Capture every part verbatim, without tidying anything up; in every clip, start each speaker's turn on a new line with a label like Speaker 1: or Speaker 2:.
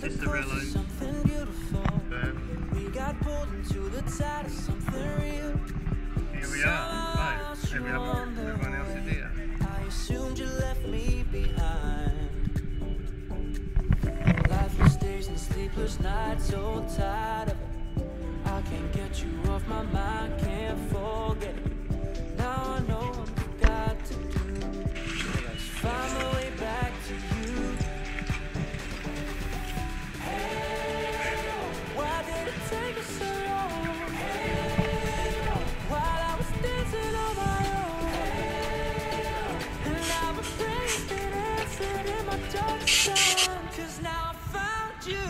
Speaker 1: It's the real life. Um,
Speaker 2: We got pulled into the tide of something real.
Speaker 1: here we are. Right, here we are. Everyone else is here.
Speaker 2: I assumed you left me behind. Lifeless days and sleepless nights, so tired of it. I can't get you off my mind, can't forget it. Now I know what I've got to do. Let's find my way back to you. Hey, why did it take us so long? Hey, while I was dancing on my own. Hey, and now my prayers been answered in my darkest time. 'Cause now I found you.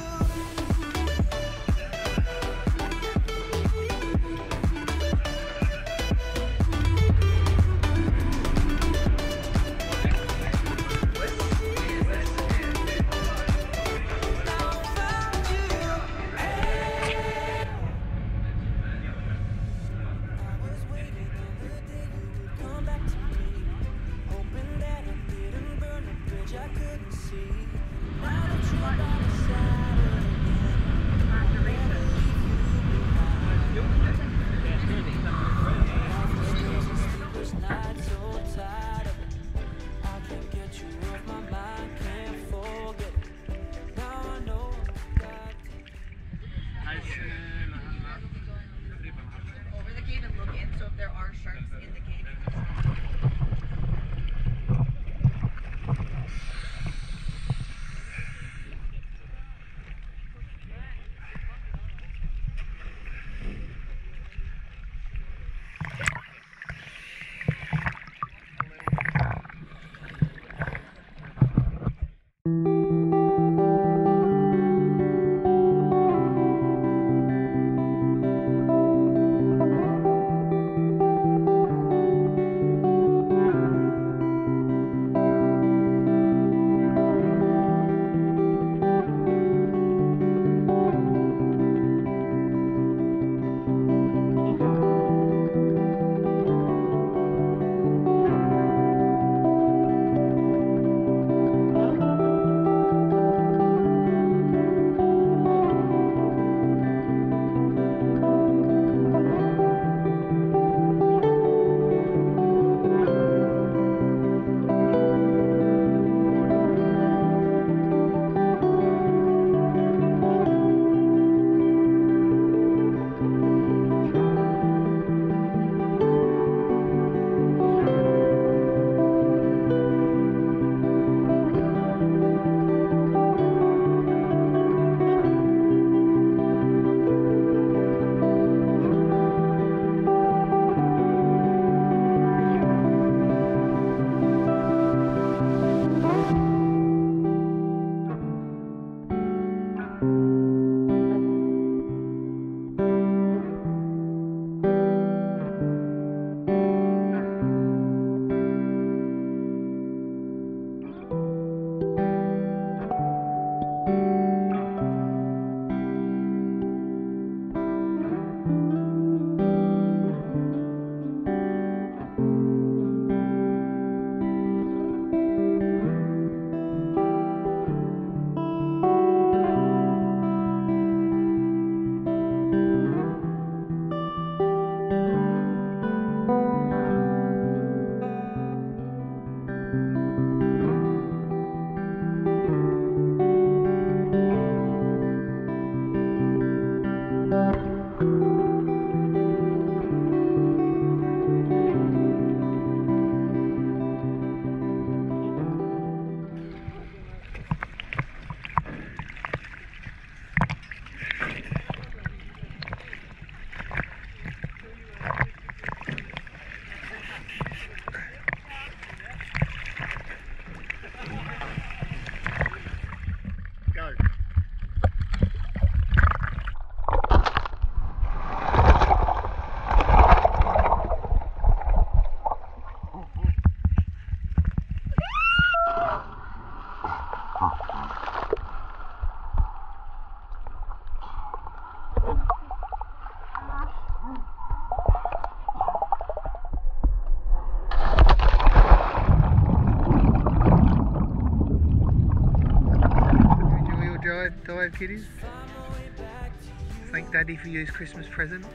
Speaker 1: five kiddies. Thank Daddy for his Christmas present.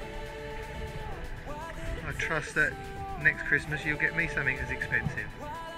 Speaker 1: I trust that next Christmas you'll get me something as expensive.